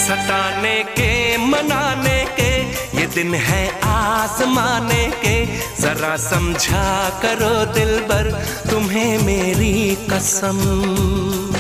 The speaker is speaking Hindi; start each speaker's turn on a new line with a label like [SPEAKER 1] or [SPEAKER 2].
[SPEAKER 1] सताने के मनाने के ये दिन है आजमाने के, जरा समझा करो दिलबर तुम्हें मेरी कसम।